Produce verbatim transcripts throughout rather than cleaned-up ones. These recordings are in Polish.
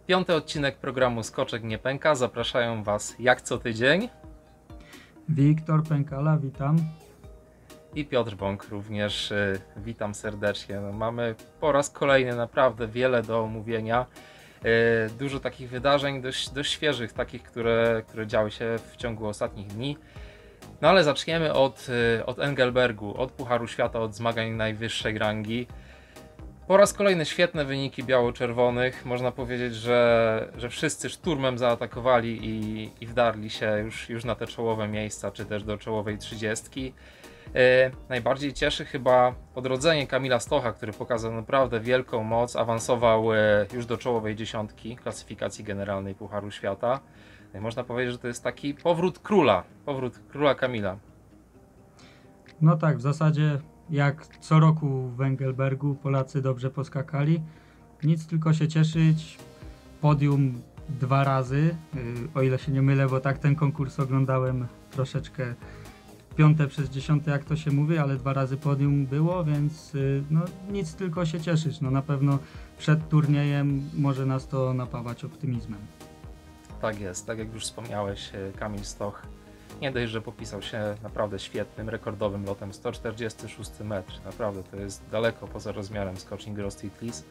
Piąty odcinek programu Skoczek nie pęka. Zapraszają Was jak co tydzień. Wiktor Pękala, witam. I Piotr Bąk również, y, witam serdecznie. No, mamy po raz kolejny naprawdę wiele do omówienia. Y, dużo takich wydarzeń, dość, dość świeżych, takich, które, które działy się w ciągu ostatnich dni. No ale zaczniemy od, y, od Engelbergu, od Pucharu Świata, od zmagań najwyższej rangi. Po raz kolejny świetne wyniki biało-czerwonych. Można powiedzieć, że, że wszyscy szturmem zaatakowali i, i wdarli się już, już na te czołowe miejsca, czy też do czołowej trzydziestki. E, najbardziej cieszy chyba odrodzenie Kamila Stocha, który pokazał naprawdę wielką moc, awansował e, już do czołowej dziesiątki klasyfikacji generalnej Pucharu Świata. E, można powiedzieć, że to jest taki powrót króla, powrót króla Kamila. No tak, w zasadzie jak co roku w Engelbergu Polacy dobrze poskakali. Nic tylko się cieszyć. Podium dwa razy, yy, o ile się nie mylę, bo tak ten konkurs oglądałem troszeczkę piąte przez dziesiąte, jak to się mówi, ale dwa razy podium było, więc yy, no nic tylko się cieszyć. No na pewno przed turniejem może nas to napawać optymizmem. Tak jest, tak jak już wspomniałeś, Kamil Stoch nie dość, że popisał się naprawdę świetnym, rekordowym lotem, sto czterdziesty szósty metr. Naprawdę to jest daleko poza rozmiarem skoczni Gros Titlis.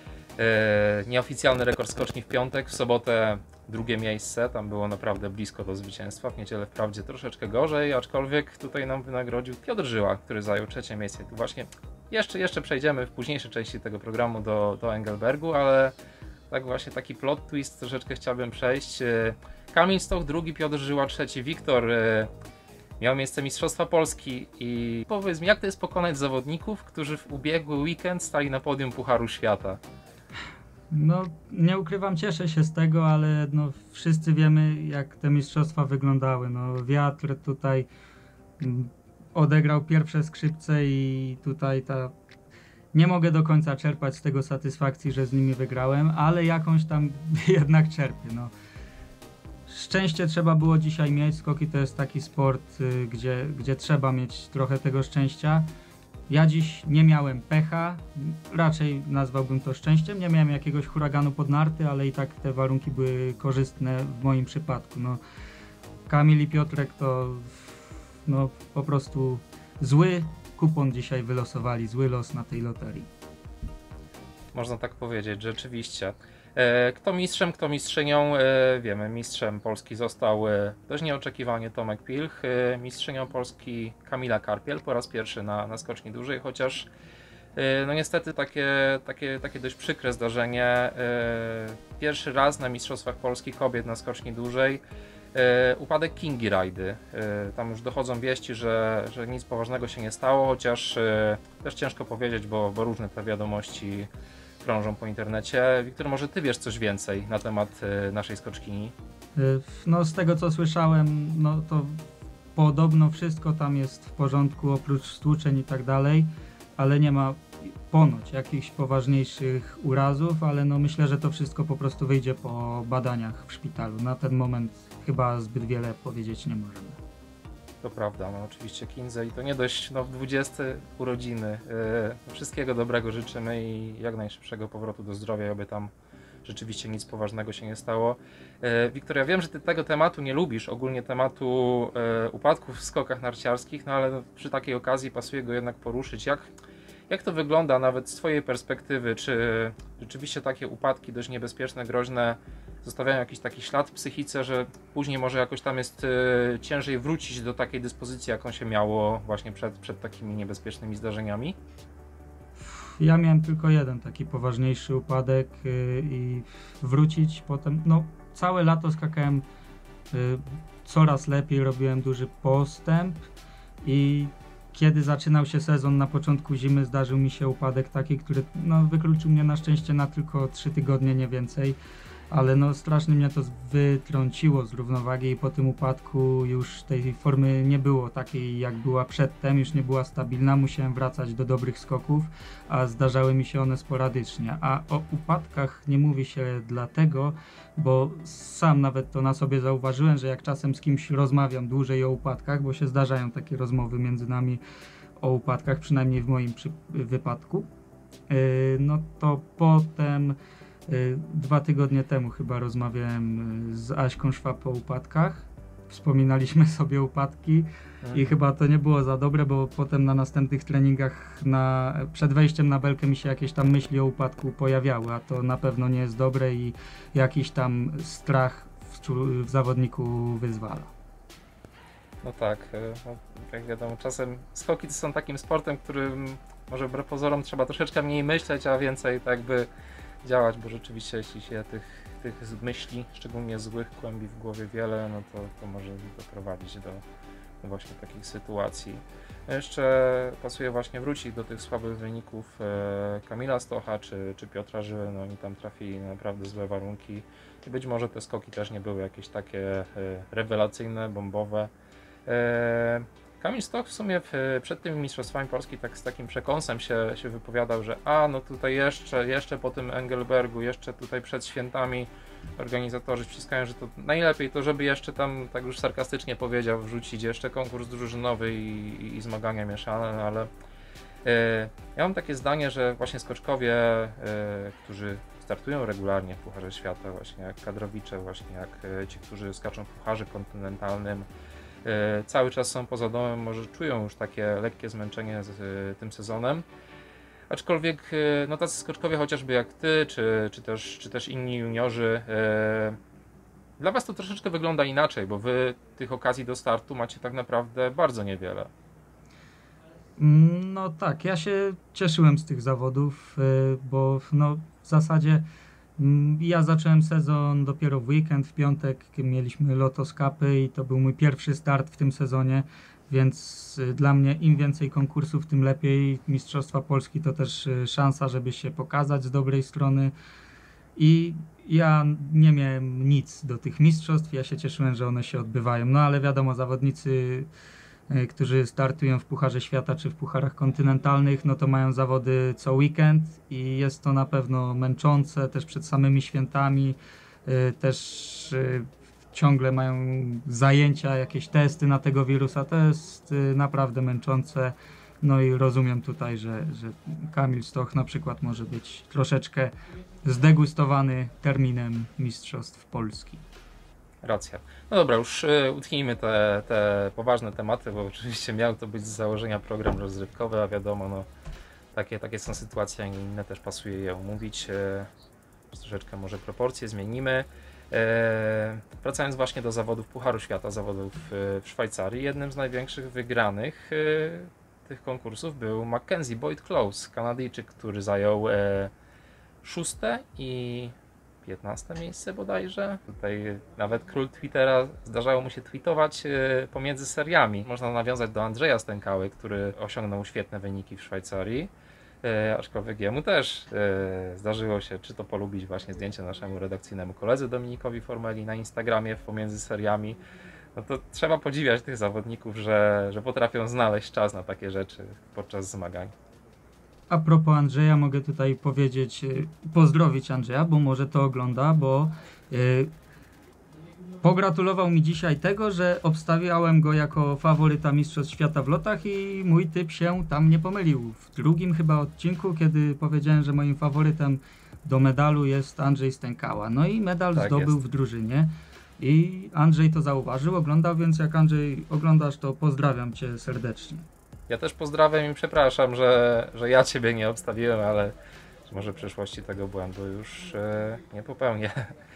E, nieoficjalny rekord skoczni w piątek, w sobotę drugie miejsce, tam było naprawdę blisko do zwycięstwa, w niedzielę wprawdzie troszeczkę gorzej, aczkolwiek tutaj nam wynagrodził Piotr Żyła, który zajął trzecie miejsce. Tu właśnie jeszcze, jeszcze przejdziemy w późniejszej części tego programu do, do Engelbergu, ale tak właśnie taki plot twist troszeczkę chciałbym przejść. Kamil Stoch drugi, Piotr Żyła trzeci. Wiktor, miał miejsce Mistrzostwa Polski i powiedz mi, jak to jest pokonać zawodników, którzy w ubiegły weekend stali na podium Pucharu Świata? No nie ukrywam, cieszę się z tego, ale no wszyscy wiemy, jak te mistrzostwa wyglądały. No wiatr tutaj mm, odegrał pierwsze skrzypce i tutaj ta... Nie mogę do końca czerpać z tego satysfakcji, że z nimi wygrałem, ale jakąś tam jednak czerpię. No. Szczęście trzeba było dzisiaj mieć. Skoki to jest taki sport, y, gdzie, gdzie trzeba mieć trochę tego szczęścia. Ja dziś nie miałem pecha, raczej nazwałbym to szczęściem. Nie miałem jakiegoś huraganu pod narty, ale i tak te warunki były korzystne w moim przypadku. No, Kamil i Piotrek to no, po prostu zły kupon dzisiaj wylosowali, zły los na tej loterii. Można tak powiedzieć, rzeczywiście. Kto mistrzem, kto mistrzynią, wiemy, mistrzem Polski został dość nieoczekiwanie Tomek Pilch, mistrzynią Polski Kamila Karpiel po raz pierwszy na, na skoczni dużej, chociaż no niestety takie, takie, takie dość przykre zdarzenie. Pierwszy raz na Mistrzostwach Polski kobiet na skoczni dużej upadek Kingi Rajdy. Tam już dochodzą wieści, że, że nic poważnego się nie stało, chociaż też ciężko powiedzieć, bo, bo różne te wiadomości krążą po internecie. Wiktor, może Ty wiesz coś więcej na temat naszej skoczkini? No z tego co słyszałem, no to podobno wszystko tam jest w porządku, oprócz stłuczeń i tak dalej, ale nie ma ponoć jakichś poważniejszych urazów, ale no myślę, że to wszystko po prostu wyjdzie po badaniach w szpitalu. Na ten moment chyba zbyt wiele powiedzieć nie możemy. To prawda, no oczywiście Kindze i to nie dość, no w dwudzieste urodziny. Yy, wszystkiego dobrego życzymy i jak najszybszego powrotu do zdrowia, aby tam rzeczywiście nic poważnego się nie stało. Yy, Wiktor, ja wiem, że Ty tego tematu nie lubisz, ogólnie tematu yy, upadków w skokach narciarskich, no ale przy takiej okazji pasuje go jednak poruszyć. Jak Jak to wygląda nawet z Twojej perspektywy? Czy rzeczywiście takie upadki dość niebezpieczne, groźne zostawiają jakiś taki ślad w psychice, że później może jakoś tam jest y, ciężej wrócić do takiej dyspozycji, jaką się miało właśnie przed, przed takimi niebezpiecznymi zdarzeniami? Ja miałem tylko jeden taki poważniejszy upadek yy, i wrócić potem, no całe lato skakałem yy, coraz lepiej, robiłem duży postęp i kiedy zaczynał się sezon na początku zimy, zdarzył mi się upadek taki, który no, wykluczył mnie na szczęście na tylko trzy tygodnie, nie więcej, ale no strasznie mnie to wytrąciło z równowagi i po tym upadku już tej formy nie było takiej jak była przedtem, już nie była stabilna, musiałem wracać do dobrych skoków, a zdarzały mi się one sporadycznie, a o upadkach nie mówi się dlatego, bo sam nawet to na sobie zauważyłem, że jak czasem z kimś rozmawiam dłużej o upadkach, bo się zdarzają takie rozmowy między nami o upadkach, przynajmniej w moim przy- wypadku, yy, no to potem Dwa tygodnie temu chyba rozmawiałem z Aśką Szwab o upadkach. Wspominaliśmy sobie upadki i chyba to nie było za dobre, bo potem na następnych treningach na, przed wejściem na belkę mi się jakieś tam myśli o upadku pojawiały, a to na pewno nie jest dobre i jakiś tam strach w, w zawodniku wyzwala. No tak, no, jak wiadomo, czasem skoki to są takim sportem, którym może wbrew pozorom trzeba troszeczkę mniej myśleć, a więcej tak by działać, bo rzeczywiście jeśli się tych, tych myśli, szczególnie złych, kłębi w głowie wiele, no to, to może doprowadzić do właśnie takich sytuacji. Jeszcze pasuje właśnie wrócić do tych słabych wyników e, Kamila Stocha czy, czy Piotra Żyły, no oni tam trafili na naprawdę złe warunki i być może te skoki też nie były jakieś takie e, rewelacyjne, bombowe. E, Kamil Stoch w sumie w, przed tymi mistrzostwami Polski tak z takim przekąsem się, się wypowiadał, że a no tutaj jeszcze, jeszcze po tym Engelbergu, jeszcze tutaj przed świętami organizatorzy wciskają, że to najlepiej to, żeby jeszcze tam, tak już sarkastycznie powiedział, wrzucić jeszcze konkurs drużynowy i, i, i zmagania mieszane, no ale e, ja mam takie zdanie, że właśnie skoczkowie, e, którzy startują regularnie w Pucharze Świata, właśnie jak kadrowicze, właśnie jak e, ci, którzy skaczą w Pucharze Kontynentalnym, e, cały czas są poza domem, może czują już takie lekkie zmęczenie z e, tym sezonem. Aczkolwiek no tacy skoczkowie chociażby jak ty, czy, czy, też, czy też inni juniorzy, e, dla was to troszeczkę wygląda inaczej, bo wy tych okazji do startu macie tak naprawdę bardzo niewiele. No tak, ja się cieszyłem z tych zawodów, bo no w zasadzie ja zacząłem sezon dopiero w weekend, w piątek mieliśmy Lotos Cupy i to był mój pierwszy start w tym sezonie. Więc dla mnie im więcej konkursów, tym lepiej. Mistrzostwa Polski to też szansa, żeby się pokazać z dobrej strony. I ja nie miałem nic do tych mistrzostw, ja się cieszyłem, że one się odbywają. No ale wiadomo, zawodnicy, którzy startują w Pucharze Świata czy w Pucharach Kontynentalnych, no to mają zawody co weekend i jest to na pewno męczące, też przed samymi świętami, też ciągle mają zajęcia, jakieś testy na tego wirusa, to jest naprawdę męczące. No i rozumiem tutaj, że, że Kamil Stoch na przykład może być troszeczkę zdegustowany terminem Mistrzostw Polski. Racja. No dobra, już y, utnijmy te, te poważne tematy, bo oczywiście miał to być z założenia program rozrywkowy, a wiadomo, no takie, takie są sytuacje, a inne też pasuje je omówić. Y, troszeczkę może proporcje zmienimy. E, wracając właśnie do zawodów Pucharu Świata, zawodów e, w Szwajcarii, jednym z największych wygranych e, tych konkursów był Mackenzie Boyd Close, Kanadyjczyk, który zajął e, szóste i piętnaste miejsce bodajże. Tutaj nawet król Twittera zdarzało mu się tweetować e, pomiędzy seriami. Można nawiązać do Andrzeja Stękały, który osiągnął świetne wyniki w Szwajcarii. E, aczkolwiek jemu też e, zdarzyło się, czy to polubić właśnie zdjęcie naszemu redakcyjnemu koledze Dominikowi Formeli na Instagramie pomiędzy seriami. No to trzeba podziwiać tych zawodników, że, że potrafią znaleźć czas na takie rzeczy podczas zmagań. A propos Andrzeja, mogę tutaj powiedzieć, pozdrowić Andrzeja, bo może to ogląda, bo yy, pogratulował mi dzisiaj tego, że obstawiałem go jako faworyta Mistrzostw Świata w lotach i mój typ się tam nie pomylił. W drugim chyba odcinku, kiedy powiedziałem, że moim faworytem do medalu jest Andrzej Stękała. No i medal tak zdobył jest w drużynie i Andrzej to zauważył, oglądał, więc jak Andrzej oglądasz, to pozdrawiam cię serdecznie. Ja też pozdrawiam i przepraszam, że, że ja ciebie nie obstawiłem, ale może w przyszłości tego błędu już e, nie popełnię.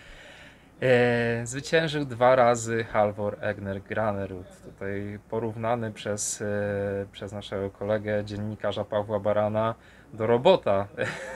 E, zwyciężył dwa razy Halvor Egner Granerud, tutaj porównany przez, e, przez naszego kolegę, dziennikarza Pawła Barana do robota.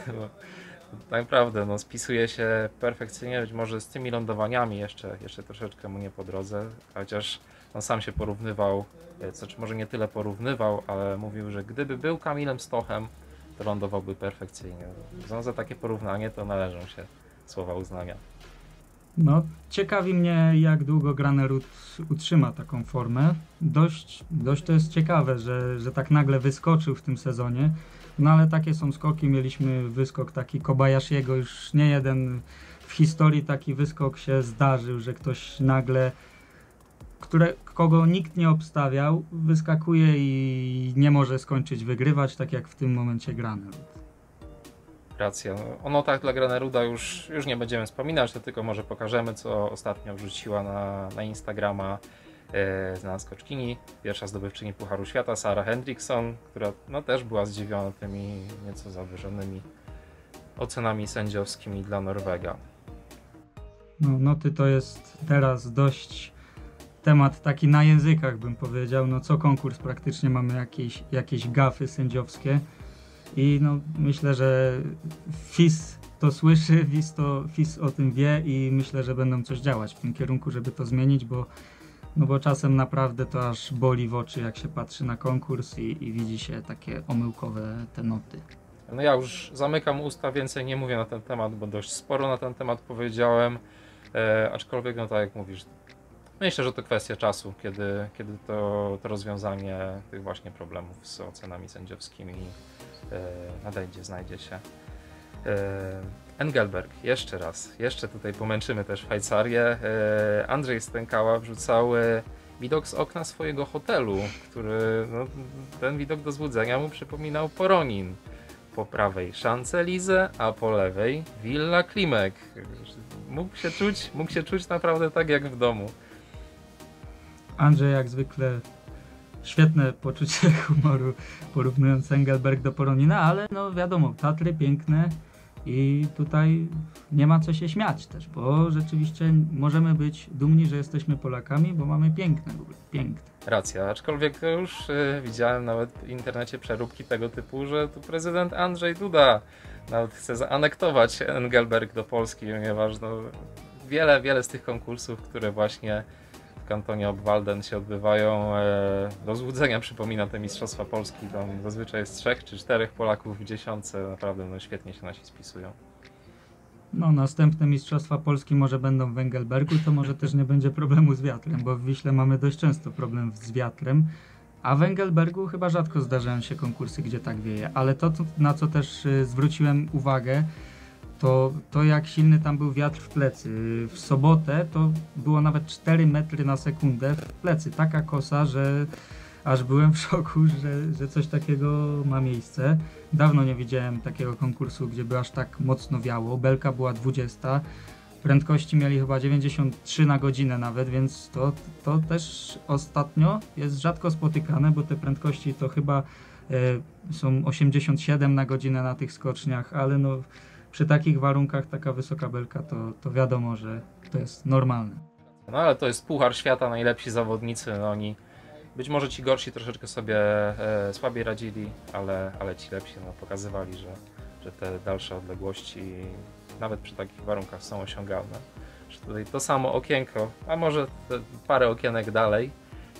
Naprawdę no, spisuje się perfekcyjnie, być może z tymi lądowaniami jeszcze, jeszcze troszeczkę mu nie po drodze, chociaż on sam się porównywał, znaczy może nie tyle porównywał, ale mówił, że gdyby był Kamilem Stochem, to lądowałby perfekcyjnie. No, za takie porównanie to należą się słowa uznania. No, ciekawi mnie, jak długo Granerud utrzyma taką formę. Dość, dość to jest ciekawe, że, że tak nagle wyskoczył w tym sezonie. No ale takie są skoki. Mieliśmy wyskok taki Kobayashiego, już nie jeden w historii taki wyskok się zdarzył, że ktoś nagle, które, kogo nikt nie obstawiał, wyskakuje i nie może skończyć wygrywać, tak jak w tym momencie Granerud. Racja. No, o notach dla Graneruda już, już nie będziemy wspominać, to tylko może pokażemy, co ostatnio wrzuciła na, na Instagrama e, znana skoczkini, pierwsza zdobywczyni Pucharu Świata, Sara Hendrickson, która no, też była zdziwiona tymi nieco zawyżonymi ocenami sędziowskimi dla Norwega. No, noty to jest teraz dość temat taki na językach, bym powiedział. No, co konkurs praktycznie mamy jakieś, jakieś gafy sędziowskie i no, myślę, że F I S to słyszy, F I S, to, F I S o tym wie i myślę, że będą coś działać w tym kierunku, żeby to zmienić, bo, no bo czasem naprawdę to aż boli w oczy, jak się patrzy na konkurs i, i widzi się takie omyłkowe te noty. No ja już zamykam usta, więcej nie mówię na ten temat, bo dość sporo na ten temat powiedziałem, e, aczkolwiek no tak jak mówisz, myślę, że to kwestia czasu, kiedy, kiedy to, to rozwiązanie tych właśnie problemów z ocenami sędziowskimi e, nadejdzie, znajdzie się. E, Engelberg, jeszcze raz, jeszcze tutaj pomęczymy też Szwajcarię. E, Andrzej Stękała wrzucał e, widok z okna swojego hotelu, który, no, ten widok do złudzenia mu przypominał Poronin. Po prawej Champs-Élysées, a po lewej Villa Klimek. Mógł się czuć, mógł się czuć naprawdę tak jak w domu. Andrzej jak zwykle świetne poczucie humoru, porównując Engelberg do Poronina, ale no wiadomo, Tatry piękne i tutaj nie ma co się śmiać też, bo rzeczywiście możemy być dumni, że jesteśmy Polakami, bo mamy piękne, piękne. Racja, aczkolwiek już y, widziałem nawet w internecie przeróbki tego typu, że tu prezydent Andrzej Duda nawet chce zaanektować Engelberg do Polski, ponieważ no, wiele, wiele z tych konkursów, które właśnie w kantonie Obwalden się odbywają, e, do złudzenia przypomina te Mistrzostwa Polski. Tam zazwyczaj jest trzech czy czterech Polaków w dziesiątce, naprawdę no, świetnie się nasi spisują. No, następne Mistrzostwa Polski może będą w Engelbergu, to może też nie będzie problemu z wiatrem, bo w Wiśle mamy dość często problem z wiatrem, a w Engelbergu chyba rzadko zdarzają się konkursy, gdzie tak wieje. Ale to, na co też y, zwróciłem uwagę, to, to jak silny tam był wiatr w plecy. W sobotę to było nawet cztery metry na sekundę w plecy. Taka kosa, że aż byłem w szoku, że, że coś takiego ma miejsce. Dawno nie widziałem takiego konkursu, gdzie by aż tak mocno wiało. Belka była dwudziesta, prędkości mieli chyba dziewięćdziesiąt trzy na godzinę nawet, więc to, to też ostatnio jest rzadko spotykane, bo te prędkości to chyba e, są osiemdziesiąt siedem na godzinę na tych skoczniach, ale no przy takich warunkach taka wysoka belka to, to wiadomo, że to jest normalne. No ale to jest Puchar Świata, najlepsi zawodnicy, no oni być może ci gorsi troszeczkę sobie e, słabiej radzili, ale, ale ci lepsi no, pokazywali, że, że te dalsze odległości nawet przy takich warunkach są osiągalne. Że tutaj to samo okienko, a może parę okienek dalej,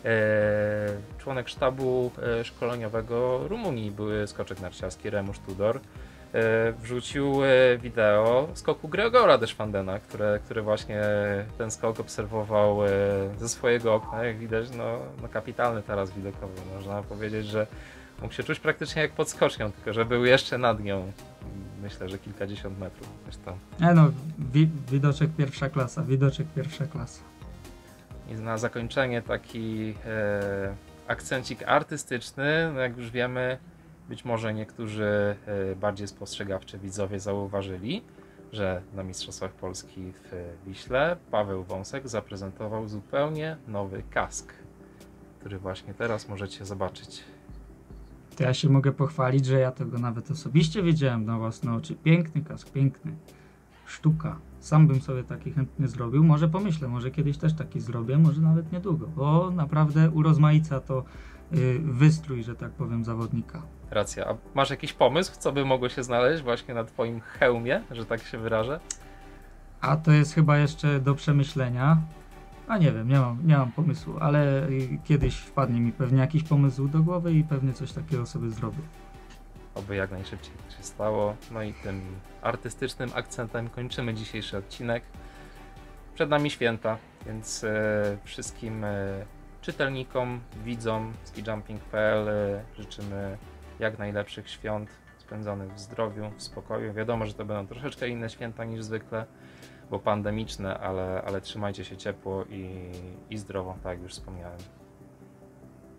e, członek sztabu e, szkoleniowego Rumunii, były skoczek narciarski Remusz Tudor, e, wrzucił e, wideo skoku Gregora Deschwandena, które, który właśnie ten skok obserwował e, ze swojego okna. Jak widać, no, no kapitalny taras widokowy. Można powiedzieć, że mógł się czuć praktycznie jak pod skocznią, tylko że był jeszcze nad nią. Myślę, że kilkadziesiąt metrów. Zresztą. E no, wi widoczek pierwsza klasa, widoczek pierwsza klasa. I na zakończenie taki e, akcencik artystyczny, no jak już wiemy, być może niektórzy e, bardziej spostrzegawczy widzowie zauważyli, że na Mistrzostwach Polski w Wiśle Paweł Wąsek zaprezentował zupełnie nowy kask, który właśnie teraz możecie zobaczyć. To ja się mogę pochwalić, że ja tego nawet osobiście widziałem na własne oczy. Piękny kask, piękny. Sztuka. Sam bym sobie taki chętnie zrobił. Może pomyślę, może kiedyś też taki zrobię, może nawet niedługo, bo naprawdę urozmaica to yy, wystrój, że tak powiem, zawodnika. Racja. A masz jakiś pomysł, co by mogło się znaleźć właśnie na twoim hełmie, że tak się wyrażę? A to jest chyba jeszcze do przemyślenia. A nie wiem, nie mam, nie mam pomysłu, ale kiedyś wpadnie mi pewnie jakiś pomysł do głowy i pewnie coś takiego sobie zrobię. Oby jak najszybciej to się stało. No i tym artystycznym akcentem kończymy dzisiejszy odcinek. Przed nami święta, więc e, wszystkim e, czytelnikom, widzom skijumping kropka p l e, życzymy jak najlepszych świąt spędzonych w zdrowiu, w spokoju. Wiadomo, że to będą troszeczkę inne święta niż zwykle, bo pandemiczne, ale, ale trzymajcie się ciepło i, i zdrowo, tak jak już wspomniałem.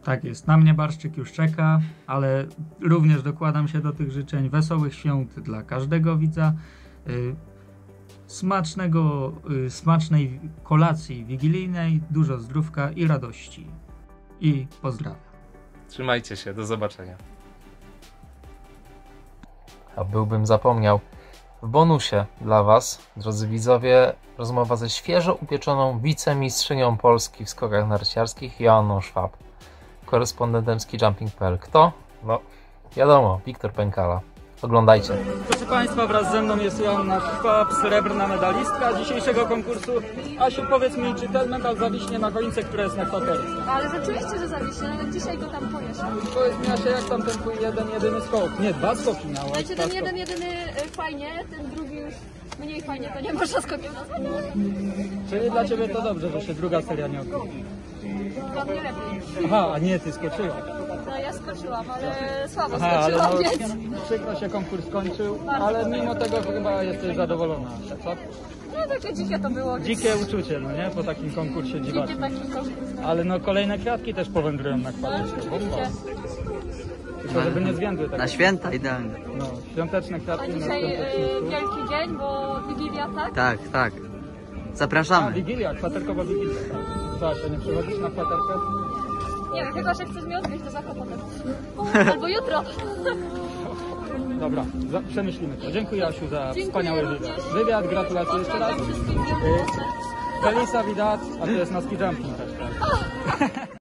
Tak jest, na mnie barszczyk już czeka, ale również dokładam się do tych życzeń wesołych świąt dla każdego widza, y, smacznego, y, smacznej kolacji wigilijnej, dużo zdrówka i radości. I pozdrawiam. Trzymajcie się, do zobaczenia. A byłbym zapomniał. W bonusie dla Was, drodzy widzowie, rozmowa ze świeżo upieczoną wicemistrzynią Polski w skokach narciarskich Joanną Szwab, korespondentem skijumping kropka p l. Kto? No, wiadomo, Wiktor Pękala. Oglądajcie. Proszę Państwa, wraz ze mną jest Joanna Szwab, srebrna medalistka dzisiejszego konkursu. Asiu, powiedz mi, czy ten medal zawiśnie na choince, która jest na kwaterce? Ale rzeczywiście, że zawiśnie, nawet dzisiaj go tam powieszam. Powiedz mi, Asia, jak tam ten twój jeden, jedyny skok? Nie, dwa skoki miałaś. Znaczy ten jeden, jedyny y, fajnie, ten drugi już mniej fajnie, to nie można skokiem nazwać. Czyli dla Ciebie to dobrze, że się druga seria nie odbyła. Dla mnie lepiej. Aha, a nie, Ty skoczyłaś. No ja skoczyłam, ale słabo Aha, ale skoczyłam, no, więc... przykro się konkurs skończył, ale mimo tego chyba jesteś zadowolona, Asia, co? No takie dzikie to było. więc- Dzikie uczucie, no nie? Po takim konkursie Dzikie dziwacznym. taki konkurs. No. Ale no kolejne kwiatki też powędrują na No, kwaterce. oczywiście. Tylko żeby nie zwiędły tak. Na święta idealnie. No, świąteczne A kwiatki na dzisiaj świąteczny y, stół. wielki dzień, bo Wigilia, tak? Tak, tak. A, Zapraszamy. Wigilia, kwaterkowa Wigilia. Tak. Co, Asia, nie przychodzisz na kwaterkę? Nie wiem, chyba że chcesz mnie odwieźć do Zakopanego. Albo jutro. Dobra, za, przemyślimy to. Dziękuję, Asiu, za Dziękuję wspaniały również. wywiad. Wywiad, gratulacje jeszcze raz. Pozdrawiam wszystkich. Y, Felisa widać, a to jest na ski jumping też, tak?